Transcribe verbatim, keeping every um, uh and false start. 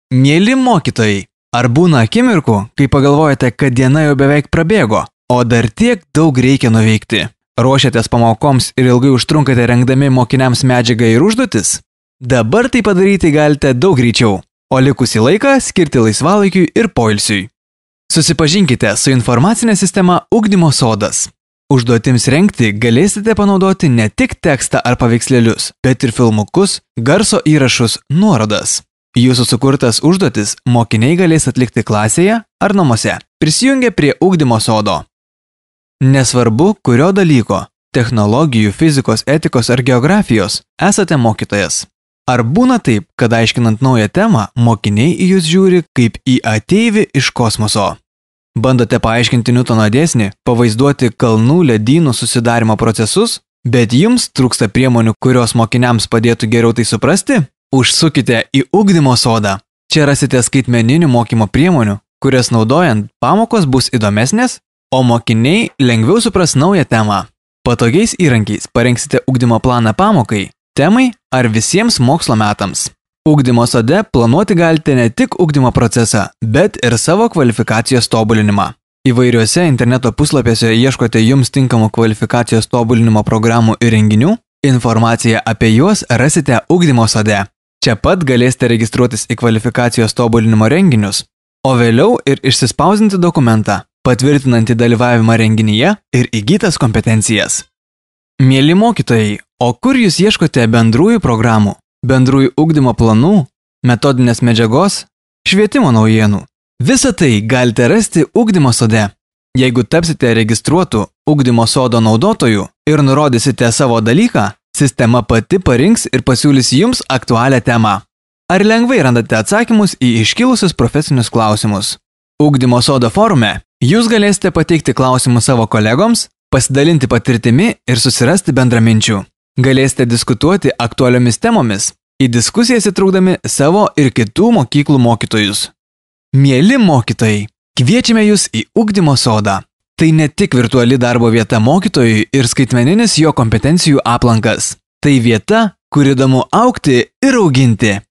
Mieli mokytojai, ar būna akimirkų, kai pagalvojate, kad diena jau beveik prabėgo, o dar tiek daug reikia nuveikti? Ruošiatės pamokoms ir ilgai užtrunkate rengdami mokiniams medžiagą ir užduotis? Dabar tai padaryti galite daug greičiau, o likusį laiką skirti laisvalaikiui ir poilsiui. Susipažinkite su informacinė sistema Ugdymo sodas. Užduotims rengti galėsite panaudoti ne tik tekstą ar paveikslėlius, bet ir filmukus, garso įrašus, nuorodas. Jūsų sukurtas užduotis mokiniai galės atlikti klasėje ar namuose, prisijungę prie Ugdymo sodo. Nesvarbu, kurio dalyko – technologijų, fizikos, etikos ar geografijos – esate mokytojas. Ar būna taip, kad aiškinant naują temą, mokiniai į jūs žiūri kaip į ateivį iš kosmoso? Bandote paaiškinti Niutono dėsnį, pavaizduoti kalnų ledynų susidarimo procesus, bet jums trūksta priemonių, kurios mokiniams padėtų geriau tai suprasti? Užsukite į Ugdymo sodą. Čia rasite skaitmeninių mokymo priemonių, kurias naudojant pamokos bus įdomesnės, o mokiniai lengviau supras naują temą. Patogiais įrankiais parengsite ugdymo planą pamokai, temai ar visiems mokslo metams. Ugdymo sode planuoti galite ne tik ugdymo procesą, bet ir savo kvalifikacijos tobulinimą. Įvairiuose interneto puslapiuose ieškote jums tinkamų kvalifikacijos tobulinimo programų ir renginių, informaciją apie juos rasite Ugdymo sode. Čia pat galėsite registruotis į kvalifikacijos tobulinimo renginius, o vėliau ir išsispausdinti dokumentą, patvirtinantį dalyvavimą renginyje ir įgytas kompetencijas. Mieli mokytojai, o kur jūs ieškote bendrųjų programų, bendrųjų ugdymo planų, metodinės medžiagos, švietimo naujienų? Visą tai galite rasti Ugdymo sode. Jeigu tapsite registruotų Ugdymo sodo naudotojų ir nurodysite savo dalyką, sistema pati parinks ir pasiūlys jums aktualią temą. Ar lengvai randate atsakymus į iškilusius profesinius klausimus? Ugdymo sodo forume jūs galėsite pateikti klausimus savo kolegoms, pasidalinti patirtimi ir susirasti bendraminčių. Galėsite diskutuoti aktualiomis temomis, į diskusijas įtraukdami savo ir kitų mokyklų mokytojus. Mieli mokytojai, kviečiame jūs į Ugdymo sodą. Tai ne tik virtuali darbo vieta mokytojui ir skaitmeninis jo kompetencijų aplankas. Tai vieta, kur įdomu augti ir auginti.